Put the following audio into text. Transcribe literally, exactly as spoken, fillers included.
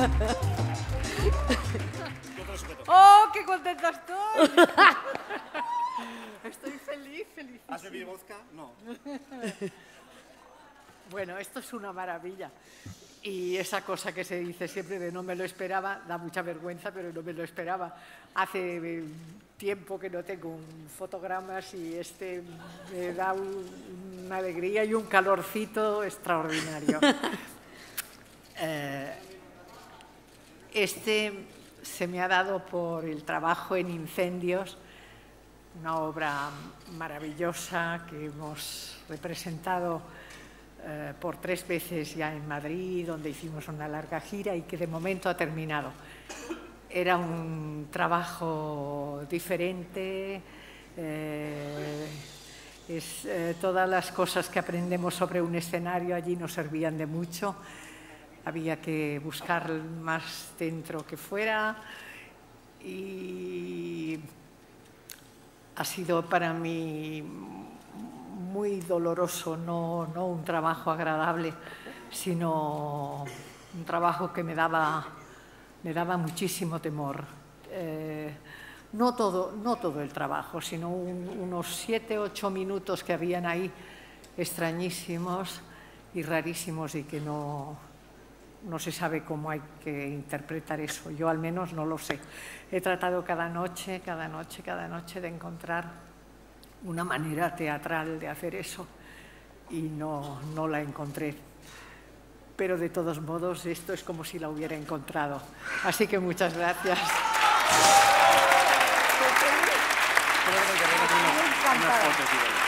¡Oh, qué contenta estoy! Estoy feliz, feliz. ¿Has bebido vodka? No. Bueno, esto es una maravilla. Y esa cosa que se dice siempre de no me lo esperaba, da mucha vergüenza, pero no me lo esperaba. Hace tiempo que no tengo fotogramas y este me da un, una alegría y un calorcito extraordinario. eh, este se me ha dado por el trabajo en incendios, una obra maravillosa que hemos representado eh, por tres veces ya en Madrid, donde hicimos una larga gira y que de momento ha terminado. Era un trabajo diferente, eh, es, eh, todas las cosas que aprendemos sobre un escenario allí nos servían de mucho. Había que buscar más dentro que fuera y ha sido para mí muy doloroso, no, no un trabajo agradable, sino un trabajo que me daba, me daba muchísimo temor. Eh, no, todo, no todo el trabajo, sino un, unos siete, ocho minutos que habían ahí extrañísimos y rarísimos y que no, no se sabe cómo hay que interpretar eso. Yo al menos no lo sé. He tratado cada noche, cada noche, cada noche de encontrar una manera teatral de hacer eso y no, no la encontré. Pero de todos modos esto es como si la hubiera encontrado. Así que muchas gracias. Encantada.